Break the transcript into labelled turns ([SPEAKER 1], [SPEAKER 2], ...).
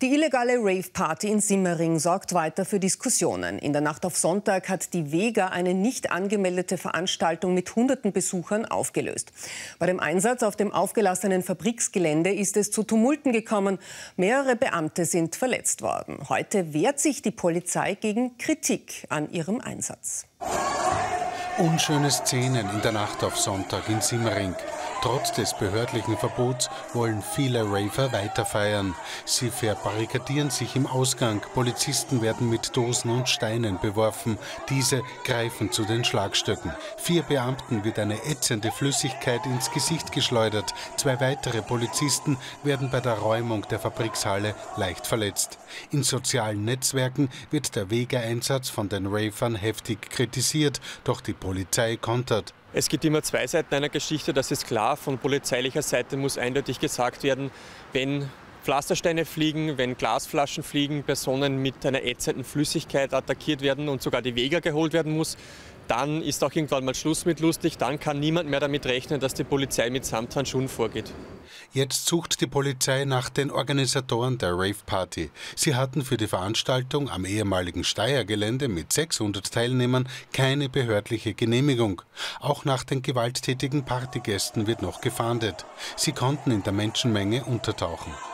[SPEAKER 1] Die illegale Rave-Party in Simmering sorgt weiter für Diskussionen. In der Nacht auf Sonntag hat die Vega eine nicht angemeldete Veranstaltung mit hunderten Besuchern aufgelöst. Bei dem Einsatz auf dem aufgelassenen Fabriksgelände ist es zu Tumulten gekommen. Mehrere Beamte sind verletzt worden. Heute wehrt sich die Polizei gegen Kritik an ihrem Einsatz.
[SPEAKER 2] Unschöne Szenen in der Nacht auf Sonntag in Simmering. Trotz des behördlichen Verbots wollen viele Raver weiter feiern. Sie verbarrikadieren sich im Ausgang. Polizisten werden mit Dosen und Steinen beworfen. Diese greifen zu den Schlagstöcken. 4 Beamten wird eine ätzende Flüssigkeit ins Gesicht geschleudert. 2 weitere Polizisten werden bei der Räumung der Fabrikshalle leicht verletzt. In sozialen Netzwerken wird der Vega-Einsatz von den Ravern heftig kritisiert, doch die Polizei kontert.
[SPEAKER 3] Es gibt immer 2 Seiten einer Geschichte, das ist klar. Von polizeilicher Seite muss eindeutig gesagt werden, wenn Pflastersteine fliegen, wenn Glasflaschen fliegen, Personen mit einer ätzenden Flüssigkeit attackiert werden und sogar die Vega geholt werden muss, dann ist auch irgendwann mal Schluss mit lustig. Dann kann niemand mehr damit rechnen, dass die Polizei mit Samthandschuhen vorgeht.
[SPEAKER 2] Jetzt sucht die Polizei nach den Organisatoren der Rave-Party. Sie hatten für die Veranstaltung am ehemaligen Steyr-Gelände mit 600 Teilnehmern keine behördliche Genehmigung. Auch nach den gewalttätigen Partygästen wird noch gefahndet. Sie konnten in der Menschenmenge untertauchen.